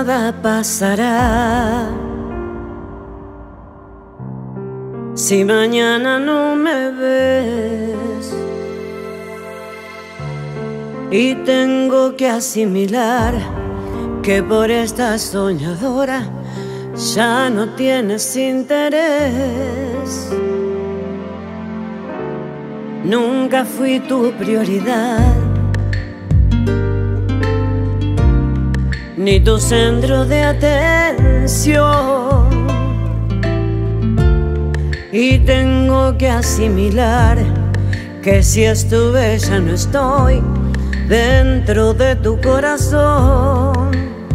nada pasará. Si mañana no me ves y tengo que asimilar que por esta soñadora ya no tienes interés. Nunca fui tu prioridad, ni tu centro de atención, y tengo que asimilar que si estuve ya no estoy dentro de tu corazón.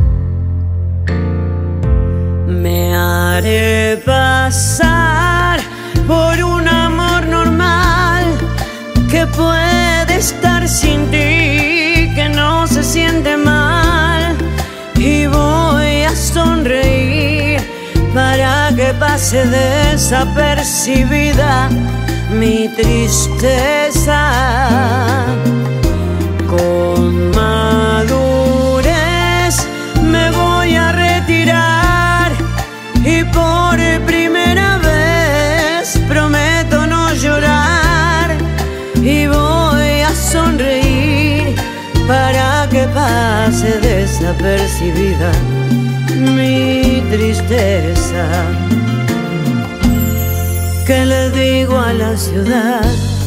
Me haré pasar por un amor normal que puede estar sin ti, que no se siente mal, y voy a sonreír para que pase desapercibida mi tristeza. Con madurez me voy a retirar y por primera vez prometo no llorar, y voy a sonreír para que pase desapercibida mi tristeza. ¿Qué le digo a la ciudad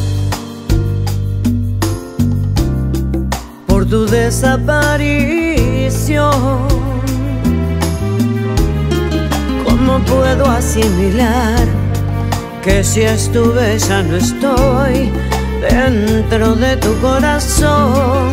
por tu desaparición? ¿Cómo puedo asimilar que si estuve ya no estoy dentro de tu corazón?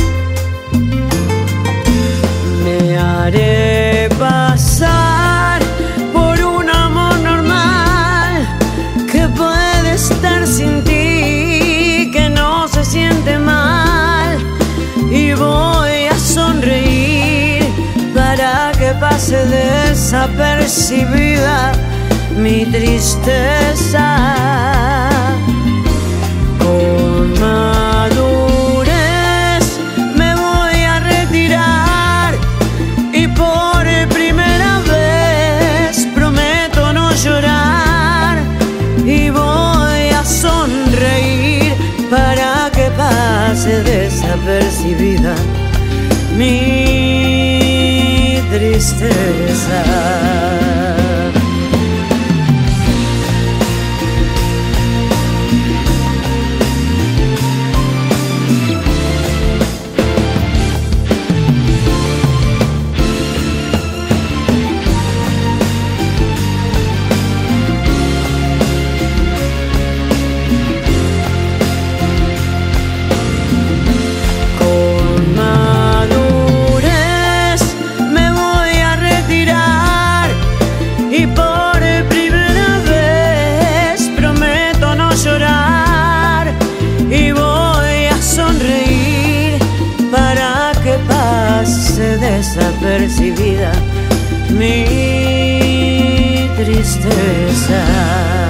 Me haré pasar por un amor normal que puede estar sin ti, que no se siente mal, y voy a sonreír para que pase desapercibida mi tristeza. Con madurez me voy a retirar y por primera vez prometo no llorar, y voy a sonreír para que pase desapercibida mi tristeza. Y por primera vez prometo no llorar, y voy a sonreír para que pase desapercibida mi tristeza.